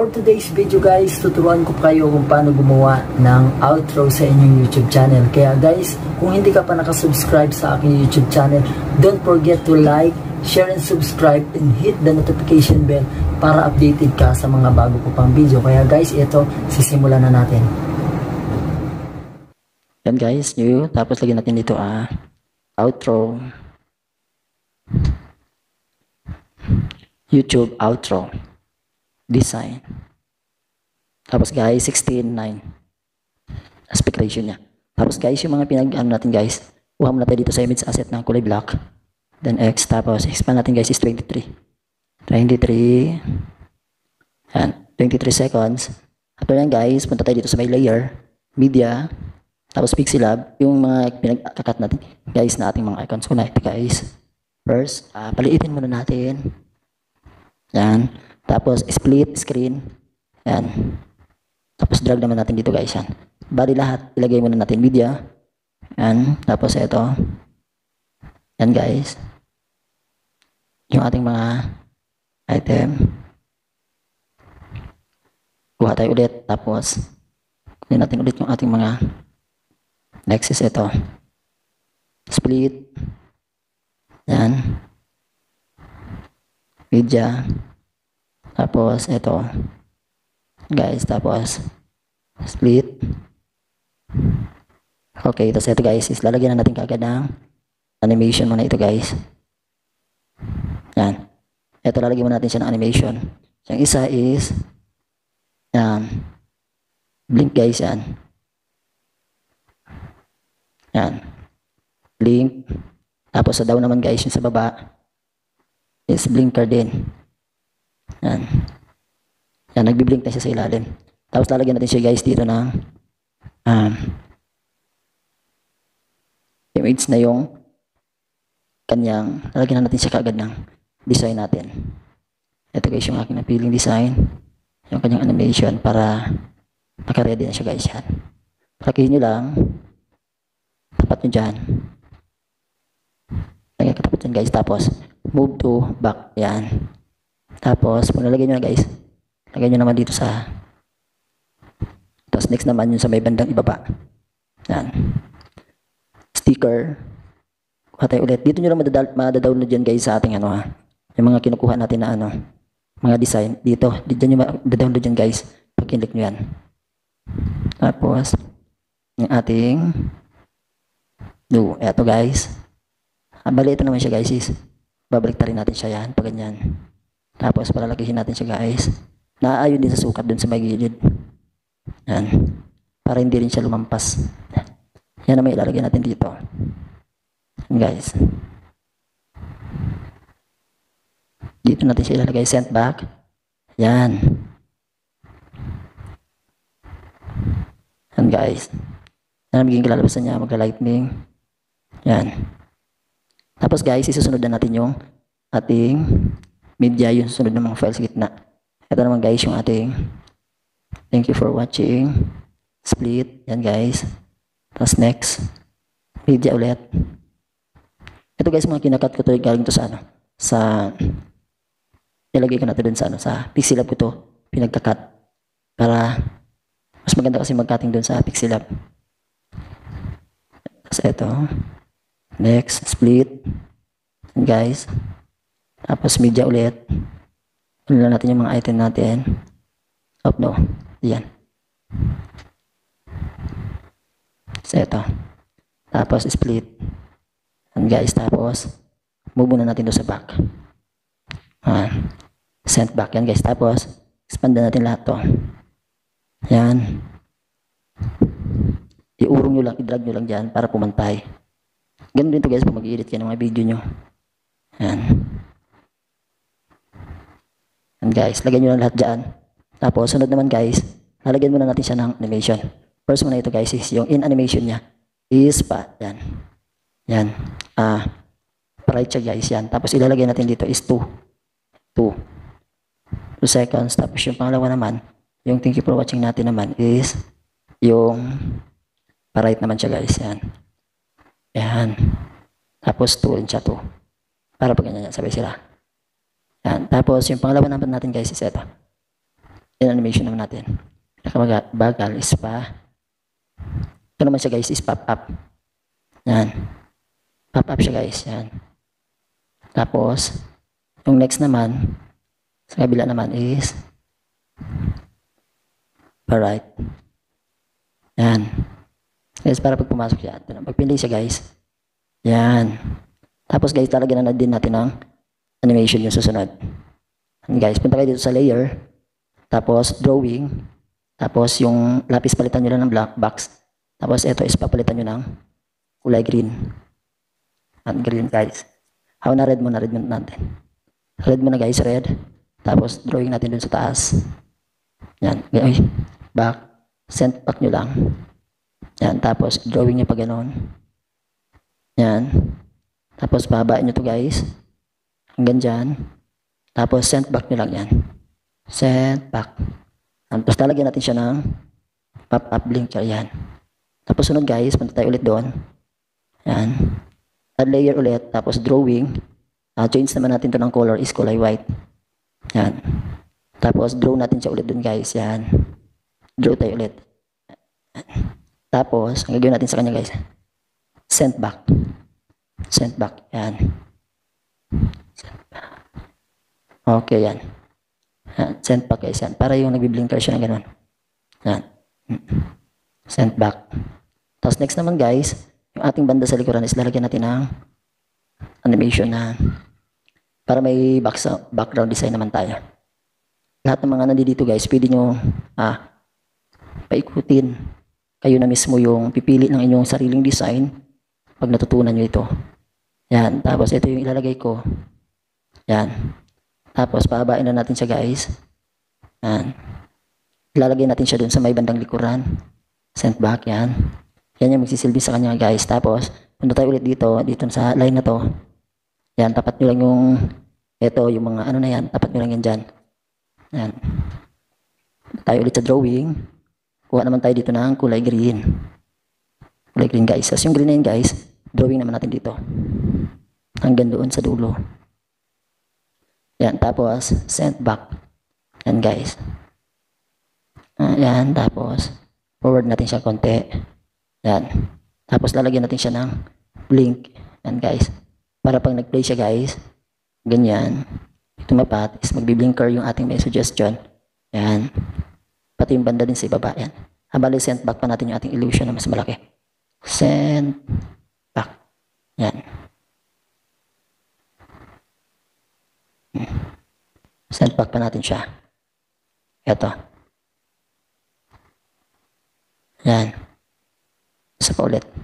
For today's video guys, tuturuan ko kayo kung paano gumawa ng outro sa inyong YouTube channel. Kaya guys, kung hindi ka pa nakasubscribe sa aking YouTube channel, don't forget to like, share and subscribe and hit the notification bell para updated ka sa mga bago ko pang video. Kaya guys, ito, sisimulan na natin. Yan guys, new. Tapos lagyan natin dito outro. YouTube outro. Design. Tapos guys, 16:9 aspect ratio niya. Tapos guys, yung mga pinag-ano natin guys, kuha mo natin dito sa image asset ng kulay black. Then X, tapos expand natin guys is 23. 23. Yan, 23 seconds. After yan guys, punta tayo dito sa may layer, media, tapos pixel lab, yung mga pinag-kakat natin guys na ating mga icons. Kuna ito guys. First, paliitin muna natin. Yan. Tapos split screen. Yan. Tapos drag naman natin dito guys. Yan. Bali lahat ilagay muna natin media. Yan. Tapos ito. Yan guys. Yung ating mga item. Kuha tayo ulit. Tapos kunin natin ulit yung ating mga next is ito. Split. Yan. Media. Tapos ito guys, tapos split. Okay, tapos ito guys is lalagyan na natin kagad ng animation muna ito guys. Yan, ito lalagyan muna natin siya ng animation. Yung isa is yan, blink guys. Yan, yan, blink. Tapos sa down naman guys, yung sa baba is blinker din. Yan. Yan, nagbiblink na siya sa ilalim. Tapos lalagyan natin siya guys dito ng image na yung kanyang, lalagyan na natin siya kaagad ng design natin. Ito guys yung aking napiling design, yung kanyang animation para naka-ready na siya guys. Yan. Pakihin nyo lang, tapat nyo dyan. Lagyan katapat dyan guys, tapos move to back. Yan. Tapos, pag nalagay nyo na guys, lagay nyo naman dito sa, tapos next naman yun sa may bandang ibaba. Yan. Sticker. Kuha tayo ulit. Dito nyo lang madadownload dyan guys sa ating yung mga kinukuha natin na mga design. Dito nyo madadownload dyan guys. Pag kinlik nyo yan. Tapos, yung ating eto guys. Bali ito naman siya guys is, babalik rin natin siya yan. Pag ganyan. Tapos palalakihin natin siya guys. Naaayon din sa sukat dun sa may gilid. Yan. Para hindi rin siya lumampas. Yan naman ilalagay natin dito. Yan guys. Dito natin siya ilalagay. Sent back. Yan. Yan guys. Yan ang magiging kalalabasan niya. Magka-lightning. Yan. Tapos guys, isusunod na natin yung ating media, yung sunod ng mga files sa gitna. Ito naman guys yung ating thank you for watching. Split. Yan guys. Tapos next. Media ulit. Ito guys mga kinakat ko to galing to sa sa nilagay ko na to dun sa sa pixel lab ko to pinagkakat para mas maganda kasi mag-cutting dun sa pixel lab. Tapos ito. Next. Split. Yan guys. Tapos media ulit. Kunin natin yung mga item natin. No. Yan. So ito. Tapos split. And guys, tapos move muna natin doon sa back. Send back. Yan guys. Tapos expand na natin lahat to. Yan. Iurong nyo lang, i-drag nyo lang dyan para pumantay. Ganun din to guys kung mag-i-edit kayo ng mga video nyo. Yan. And guys, lagyan nyo lang lahat dyan. Tapos, sunod naman guys, lalagyan muna natin siya ng animation. First muna ito guys is yung in animation niya is yan. Yan. Right siya guys, yan. Tapos ilalagay natin dito is 2 seconds. Tapos yung pangalawa naman, yung thank you for watching natin naman is yung right naman siya guys, yan. Yan. Tapos 2 rin siya 2. Para pag ganyan, sabay sila. Yan. Tapos, yung pangalawa naman natin guys is ito. in animation naman natin. Pinakabagal is ito naman siya guys, is pop up. Yan. Pop up siya guys. Yan. Tapos, yung next naman, sa kabila naman is right. Yan. Guys, para pag pumasok siya, pag pinili siya guys, yan. Tapos guys, talagyan na din natin ng animation yung susunod. And guys, punta kayo dito sa layer, tapos drawing, tapos yung lapis palitan nyo lang ng black box, tapos ito is papalitan nyo ng kulay green. At green guys. How na red mo natin. Red mo na guys, red. Tapos drawing natin dun sa taas. Yan. Okay. Back. Send back nyo lang. Yan. Tapos drawing nyo pa ganon. Yan. Tapos pahabain nyo to guys. Hanggang dyan. Tapos send back nyo lang yan. Send back. Tapos lalagyan natin siya ng pop-up blinker. Yan. Tapos sunod guys, punta tayo ulit doon. Yan. Add layer ulit. Tapos drawing. Change naman natin to ng color is kulay white. Yan. Tapos draw natin siya ulit dun guys. Yan. Draw tayo ulit. Tapos, ang gagawin natin sa kanya guys, send back. Send back. Yan. Send back. Okay, yan. Send back guys. Yan. Para yung nagbiblinker siya na ganun. Yan. Send back. Tapos next naman guys, yung ating banda sa likuran is lalagyan natin ng animation na para may background design naman tayo. Lahat ng mga nandito guys, pwede nyo paikutin. Kayo na mismo yung pipili ng inyong sariling design pag natutunan nyo ito. Yan. Tapos ito yung ilalagay ko. Yan. Tapos pahabain na natin siya guys. Yan. Ilalagay natin siya dun sa may bandang likuran. Send back. Yan. Yan yung magsisilbi sa kanya guys. Tapos punta tayo ulit dito sa line na to. Yan. Tapat nyo lang yung ito, yung mga ano na yan. Tapat nyo lang yan dyan. Yan. Tayo ulit sa drawing. Kuha naman tayo dito ng kulay green. Kulay green guys. As yung green na yun guys, drawing naman natin dito. Hanggang doon sa dulo. Yan. Tapos, send back. Yan guys. Yan. Tapos, forward natin siya konti. Yan. Tapos, lalagyan natin siya ng blink. Yan guys. Para pag nag-play siya guys, ganyan. Tumapat is magbi-blinker yung ating may suggestion. Yan. Pati yung banda din sa ibaba. Yan. Habali, send back pa natin yung ating illusion na mas malaki. Send back. Yan. Send back pa natin siya. Ito. Yan. Isa pa ulit.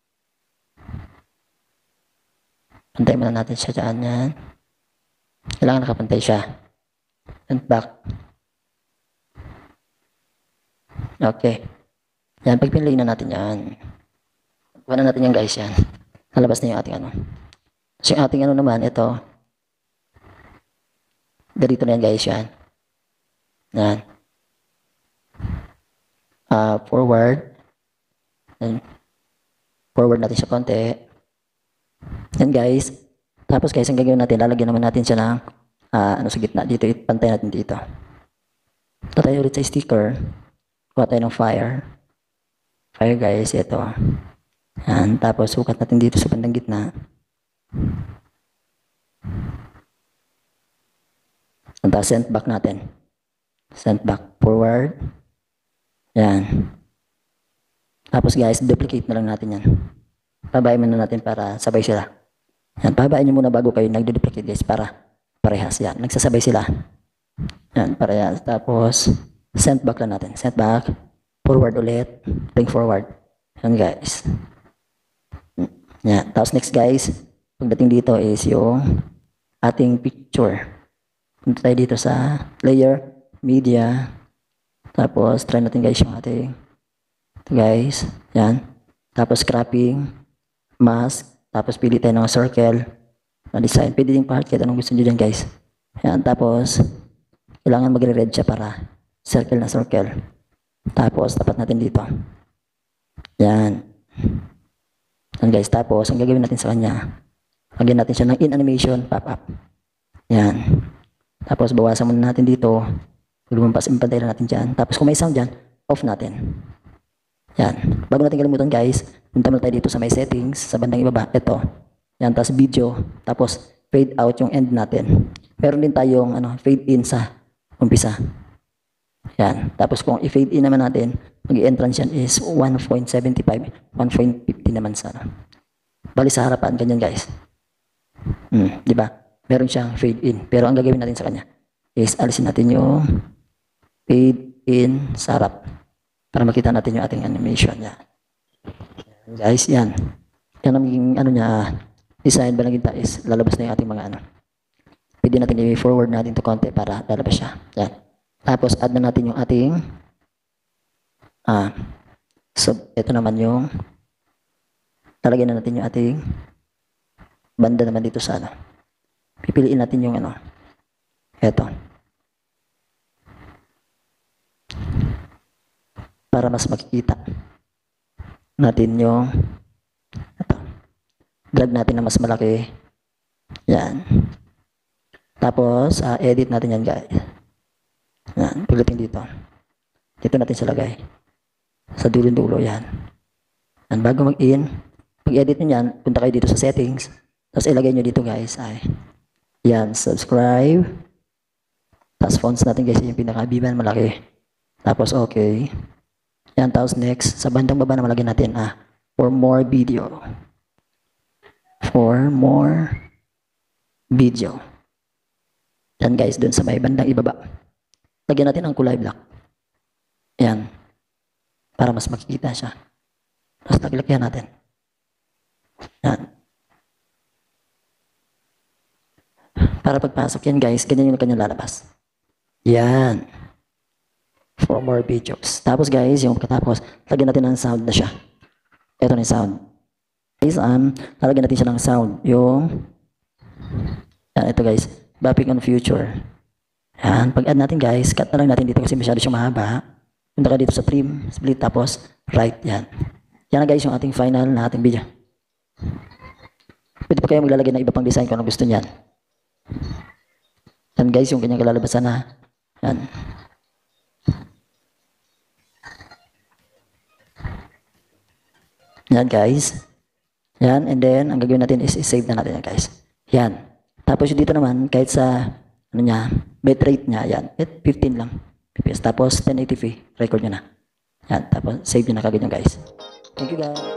Pantay muna natin siya dyan. Yan. Kailangan nakapantay siya. Send back. Okay. Yan. Pag pinlay na natin yan. Kuha na natin yan guys. Yan. Nalabas na yung ating ano. So yung ating ano naman, ito. Dito na yan guys. Yan. Yan. Forward. Yan. Forward natin siya konti. Yan guys. Tapos guys, ang gagawin natin, lalagyan naman natin siya ng ano sa gitna dito, ipantay natin dito. Ito tayo ulit sa sticker. Kuha tayo ng fire. Fire guys, ito. Yan, tapos sukat natin dito sa bandang gitna. Tapos send back natin. Send back forward. Yan. Tapos guys, duplicate na lang natin yan. Pabayin muna natin para sabay sila. Yan, pabayin nyo muna bago kayo nagdo-duplicate guys para parehas. Yan, nagsasabay sila. Yan, parehas. Tapos, send back lang natin. Send back. Forward ulit. Bring forward. Yan guys. Yan. Tapos next guys, pagdating dito is yung ating picture. Punta tayo dito sa layer, media. Tapos, try natin guys yung ating ito guys. Yan. Tapos, cropping, mask. Tapos, pili tayo ng circle na design. Pwede din part kahit anong gusto nyo dyan guys. Yan. Tapos, kailangan magre-red siya para circle na circle. Tapos, tapat natin dito. Yan. Yan guys. Tapos, ang gagawin natin sa kanya, lagyan natin siya ng in animation pop-up. Yan. Tapos, bawasan muna natin dito. lumampas, impantay lang natin dyan. Tapos kung may sound dyan, off natin. Yan. Bago natin kalimutan guys, punta muna tayo dito sa may settings, sa bandang ibaba. Ito. Yan, tapos video. Tapos fade out yung end natin. Meron din tayong fade in sa umpisa. Yan. Tapos kung i-fade in naman natin, mag-i-entrance yan is 1.75, 1.50 naman sa bali sa harapan, ganyan guys. Di ba? Meron siyang fade in. Pero ang gagawin natin sa kanya is alisin natin yung fade in sa harap para makita natin yung ating animation niya. Guys, yan. Yan ang magiging design ba kita is lalabas na yung ating mga Pwede natin i-forward natin to konti para lalabas siya. Yan. Tapos add na natin yung ating so ito naman yung lalagyan na natin yung ating banda naman dito sa pipiliin natin yung ito. Para mas makikita natin yung ito. Drag natin na mas malaki. Yan. Tapos, edit natin yan guys. Yan. Pilitin dito. Dito natin silagay. Sa dulo-dulo yan. Yan. Bago mag-in, pag-edit nyo yan, punta kayo dito sa settings. Tapos ilagay nyo dito guys ay yan. Subscribe. Tapos fonts natin guys yung pinaka-biban malaki. Tapos okay. Yan, tapos next, sa bandang baba na malagyan natin, for more video. For more video. Yan guys, dun sa may bandang ibaba. Lagyan natin ang kulay black. Yan. Para mas makikita siya. Tapos naglagyan natin. Yan. Para pagpasok yan guys, ganyan yung kanyang lalabas. Yan. For more videos. Tapos guys, yung pagkatapos, lagyan natin ng sound na siya. Ito na yung sound. Guys, lalagyan natin siya ng sound. Yung, yan, ito guys, Bapping on Future. Yan, pag-add natin guys, cut na lang natin dito kasi masyado siyang mahaba. Punta ka dito sa trim, split, tapos right, yan. Yan na guys, yung ating final na ating video. Pwede pa kayo maglalagay ng iba pang design kung ano gusto niyan. Yan guys, yung kanyang kalalabasan na, yan. Yan guys. Yan, and then ang gagawin natin is i-save na natin yan guys. Yan. Tapos yung dito naman, kahit sa bitrate niya, yan, 15 lang. PPS. Tapos 1080p, record nyo na. Yan, tapos save nyo na kagad yung guys. Thank you guys.